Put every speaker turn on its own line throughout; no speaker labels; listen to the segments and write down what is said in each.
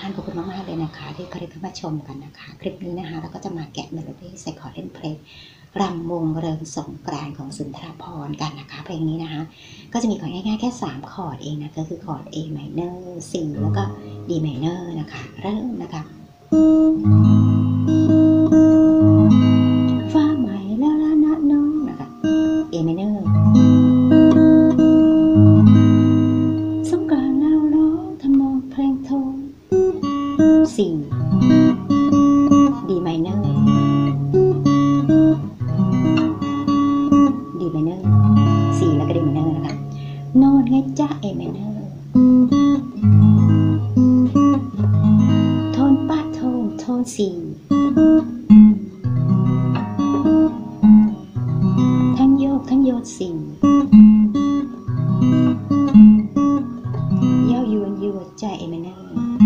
านขอบคุณมากๆเลยนะคะที่เข้ามาชมกันนะคะคลิปนี้นะคะเราก็จะมาแกะเมโลดี้ใส่คอร์ดเล่นเพลงรำวงเริงสงกรานต์ของสุนทรภรณ์กันนะคะเพลงนี้นะคะก็จะมีคอร์ดง่ายๆแค่3คอร์ดเองนะก็คือคอร์ด A minor C แล้วก็ D minor นะคะเริ่มนะคะฟ้าใหม่แล้วละนะน้องนะคะ A minorสงกรานต์แล้วร้องทำนองเพลงโทนC D minor D minor C แล้วก็ D minor นะคะโน้ตไงจ๊ะ A minor โทนป้าโทน C ทั้งโยกC เย้ายูใจ A minor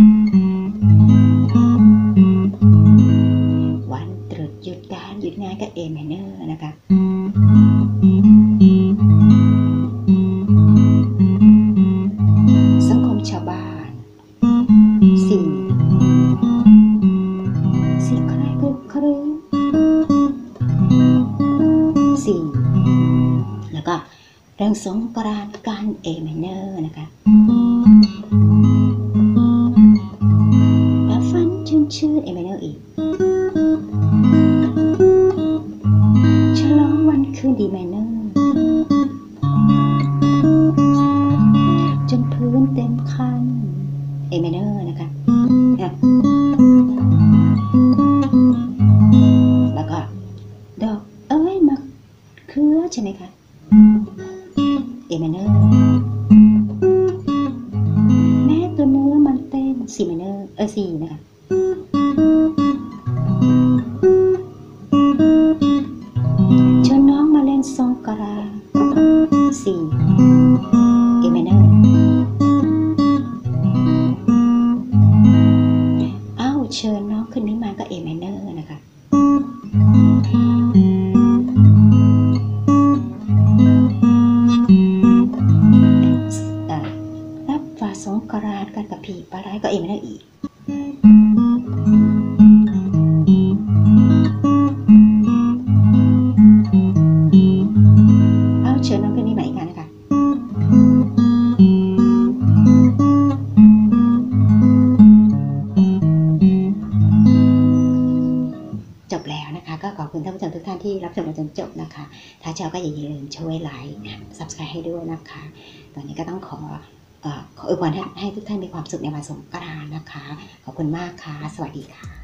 วันตรุษหยุดการหยุดงานก็ A minor นะคะสังคมชาวบ้านสี่ใครคือครูสี่แล้วก็เรื่องสงกรานต์กัน A minor นะคะแล้วฟันชื่น A minor อีกฉลองวันคืน D minor จนพื้นเต็มคัน A minor นะคะแล้วก็ดอกเอ้ยมะเขือใช่ไหมคะ A minor แม้ตัวเนื้อมันเต้น C minor C นะคะชวนน้องมาเล่นสงกรานต์ C A minor เชิญน้องขึ้นนี้มาก็ A minor นะคะรับฝาสงกรานต์กันกับผีปลาไหลก็ A minor อีกเชิญน้องขึ้นนี้มาอีกนะคะจบแล้วนะคะก็ขอบคุณท่านผู้ชมทุกท่านที่รับชมจนจบนะคะถ้าชอบก็อย่าลืมช่วยไลค์Subscribe ให้ด้วยนะคะตอนนี้ก็ต้องขออวยพรให้ทุกท่านมีความสุขในวันสงกรานต์นะคะขอบคุณมากค่ะสวัสดีค่ะ